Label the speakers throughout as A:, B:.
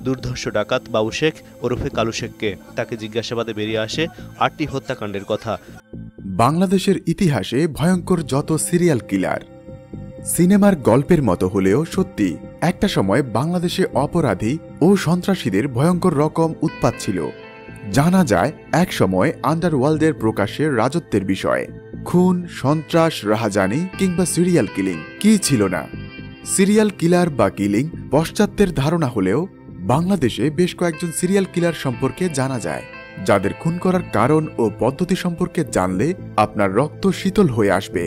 A: দুর্ধর্ষ ডাকাত বাবু শেখ ওরফে কালু শেখকে। তাকে জিজ্ঞাসাবাদে বেরিয়ে আসে 8টি হত্যাকাণ্ডের কথা।
B: বাংলাদেশের ইতিহাসে ভয়ঙ্কর যত সিরিয়াল কিলার। সিনেমার গল্পের মতো হলেও সত্যি, একটা সময় বাংলাদেশে অপরাধী ও সন্ত্রাসীদের ভয়ঙ্কর রকম উৎপাত ছিল। জানা যায় এক সময় আন্ডারওয়ার্ল্ডের প্রকাশের রাজত্বের বিষয়ে। খুন, সন্ত্রাস, রাহাজানি কিংবা সিরিয়াল কিলিং কি ছিল না। সিরিয়াল কিলার বা কিলিং পশ্চাত্যের ধারণা হলেও বাংলাদেশে বেশ কয়েকজন সিরিয়াল কিলার সম্পর্কে জানা যায়, যাদের খুন করার কারণ ও পদ্ধতি সম্পর্কে জানলে আপনার রক্ত শীতল হয়ে আসবে।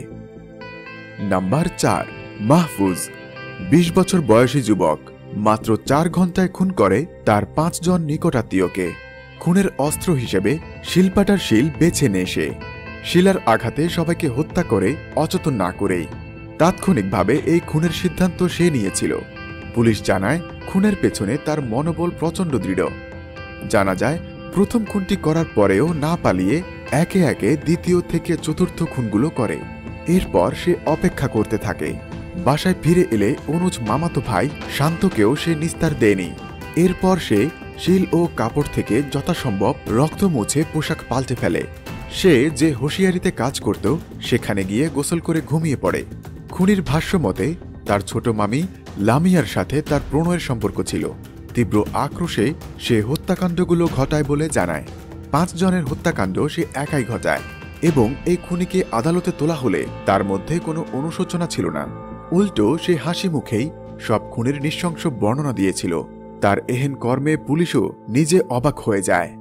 B: নাম্বার 4, মাহফুজ। 20 বছর বয়সী যুবক মাত্র 4 ঘন্টায় খুন করে তার 5 জন নিকটাত্মীয়কে। খুনের অস্ত্র হিসেবে শিলপাটার শিল বেছে নেয় সে। শিলার আঘাতে সবাইকে হত্যা করে অচেতন না করেই। তাৎক্ষণিকভাবে এই খুনের সিদ্ধান্ত সে নিয়েছিল। পুলিশ জানায় খুনের পেছনে তার মনোবল প্রচণ্ড দৃঢ়। জানা যায় প্রথম খুনটি করার পরেও না পালিয়ে একে একে দ্বিতীয় থেকে চতুর্থ খুনগুলো করে। এরপর সে অপেক্ষা করতে থাকে। বাসায় ফিরে এলে অনুজ মামাতো ভাই শান্তকেও সে নিস্তার দেয়নি। এরপর সে শিল ও কাপড় থেকে যথাসম্ভব রক্ত মুছে পোশাক পাল্টে ফেলে। সে যে হুঁশিয়ারিতে কাজ করত সেখানে গিয়ে গোসল করে ঘুমিয়ে পড়ে। খুনির ভাষ্য মতে তার ছোট মামি লামিয়ার সাথে তার প্রণয়ের সম্পর্ক ছিল। তীব্র আক্রোশে সে হত্যাকাণ্ডগুলো ঘটায় বলে জানায়। 5 জনের হত্যাকাণ্ড সে একাই ঘটায় এবং এই খুনিকে আদালতে তোলা হলে তার মধ্যে কোনো অনুশোচনা ছিল না। উল্টো সে হাসি মুখেই সব খুনের নৃশংস বর্ণনা দিয়েছিল। তার এহেন কর্মে পুলিশও নিজে অবাক হয়ে যায়।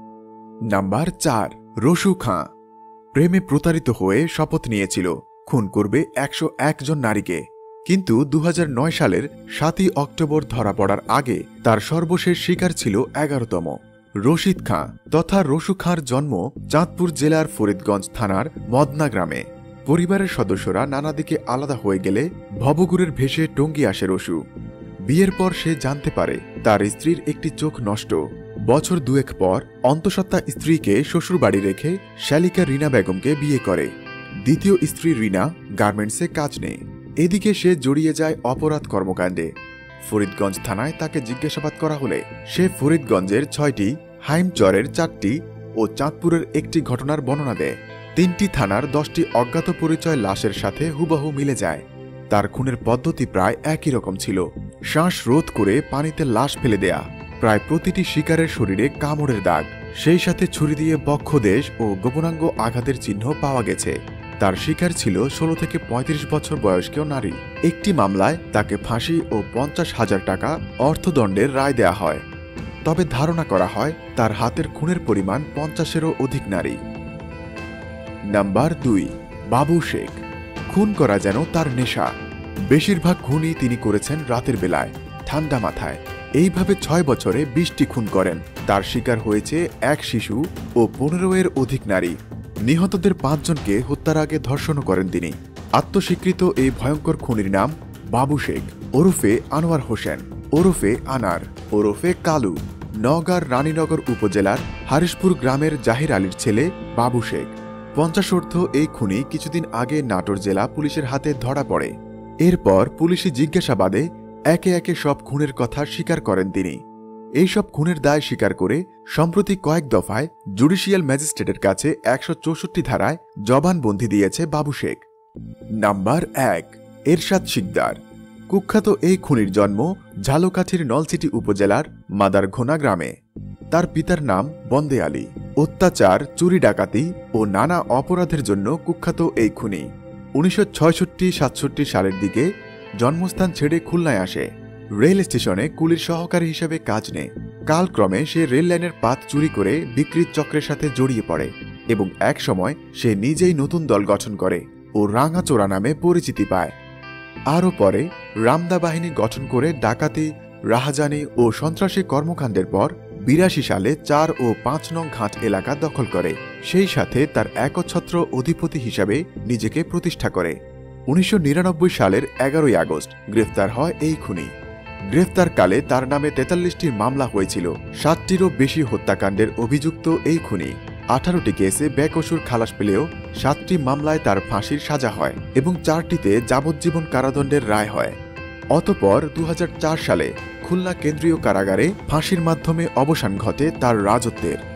B: নাম্বার 4, রসু খাঁ। প্রেমে প্রতারিত হয়ে শপথ নিয়েছিল খুন করবে 101 জন নারীকে, কিন্তু 2009 সালের 7ই অক্টোবর ধরা পড়ার আগে তার সর্বশেষ শিকার ছিল 11তম। রশিদ খাঁ তথা রসু খাঁর জন্ম চাঁদপুর জেলার ফরিদগঞ্জ থানার মদনা গ্রামে। পরিবারের সদস্যরা নানা দিকে আলাদা হয়ে গেলে ভবঘুরের ভেসে টঙ্গী আসে রসু। বিয়ের পর সে জানতে পারে তার স্ত্রীর একটি চোখ নষ্ট। বছর 2 পর অন্তঃসত্ত্বা স্ত্রীকে শ্বশুরবাড়ি রেখে শালিকা রিনা বেগমকে বিয়ে করে। দ্বিতীয় স্ত্রী রিনা গার্মেন্টসে কাজ নেয়। এদিকে সে জড়িয়ে যায় অপরাধ কর্মকাণ্ডে। ফরিদগঞ্জ থানায় তাকে জিজ্ঞাসাবাদ করা হলে সে ফরিদগঞ্জের 6টি, হাইমচরের 4টি ও চাঁদপুরের 1টি ঘটনার বর্ণনা দেয়। 3টি থানার 10টি অজ্ঞাত পরিচয় লাশের সাথে হুবহু মিলে যায়। তার খুনের পদ্ধতি প্রায় একই রকম ছিল। শ্বাস রোধ করে পানিতে লাশ ফেলে দেয়া। প্রায় প্রতিটি শিকারের শরীরে কামড়ের দাগ, সেই সাথে ছুরি দিয়ে বক্ষদেশ ও গোপনাঙ্গ আঘাতের চিহ্ন পাওয়া গেছে। তার শিকার ছিল 16 থেকে 35 বছর বয়স্ক নারী। একটি মামলায় তাকে ফাঁসি ও 50,000 টাকা অর্থদণ্ডের রায় দেয়া হয়। তবে ধারণা করা হয় তার হাতের খুনের পরিমাণ 50-এরও অধিক নারী। নাম্বার 2, বাবু শেখ। খুন করা যেন তার নেশা। বেশিরভাগ খুনই তিনি করেছেন রাতের বেলায়, ঠান্ডা মাথায়। এইভাবে 6 বছরে 20টি খুন করেন। তার শিকার হয়েছে 1 শিশু ও 15-এর অধিক নারী। নিহতদের 5 জনকে হত্যার আগে ধর্ষণও করেন তিনি। আত্মস্বীকৃত এই ভয়ঙ্কর খুনির নাম বাবু শেখ ওরফে আনোয়ার হোসেন ওরফে আনার ওরফে কালু। নওগাঁর রানীনগর উপজেলার হারিশপুর গ্রামের জাহির আলীর ছেলে বাবু শেখ। 50 এই খুনি কিছুদিন আগে নাটোর জেলা পুলিশের হাতে ধরা পড়ে। এরপর পুলিশি জিজ্ঞাসাবাদে একে একে সব খুনের কথা স্বীকার করেন তিনি। এইসব খুনের দায় স্বীকার করে সম্প্রতি কয়েক দফায় জুডিশিয়াল ম্যাজিস্ট্রেটের কাছে 164 ধারায় জবানবন্দি দিয়েছে বাবু শেখ। নাম্বার 1, এরশাদ শিকদার। কুখ্যাত এই খুনির জন্ম ঝালকাঠির নলছিটি উপজেলার মাদারঘোনা গ্রামে। তার পিতার নাম বন্দে আলী। অত্যাচার, চুরি ডাকাতি ও নানা অপরাধের জন্য কুখ্যাত এই খুনি 1966-67 সালের দিকে জন্মস্থান ছেড়ে খুলনায় আসে। রেল স্টেশনে কুলির সহকারী হিসেবে কাজ নেয়। কালক্রমে সে রেল লাইনের পাত চুরি করে বিক্রির চক্রের সাথে জড়িয়ে পড়ে এবং এক সময় সে নিজেই নতুন দল গঠন করে ও রাঙাচোরা নামে পরিচিতি পায়। আরও পরে রামদা বাহিনী গঠন করে ডাকাতি, রাহাজানি ও সন্ত্রাসী কর্মকাণ্ডের পর 82 সালে 4 ও 5 নং ঘাট এলাকা দখল করে। সেই সাথে তার একচ্ছত্র অধিপতি হিসাবে নিজেকে প্রতিষ্ঠা করে। 1999 সালের 11 আগস্ট গ্রেফতার হয় এই খুনি। গ্রেফতারকালে তার নামে 43টির মামলা হয়েছিল। 7টিরও বেশি হত্যাকাণ্ডের অভিযুক্ত এই খুনি 18টি কেসে বেকসুর খালাস পেলেও 7টি মামলায় তার ফাঁসির সাজা হয় এবং 4টিতে যাবজ্জীবন কারাদণ্ডের রায় হয়। অতঃপর 2004 সালে খুলনা কেন্দ্রীয় কারাগারে ফাঁসির মাধ্যমে অবসান ঘটে তার রাজত্বের।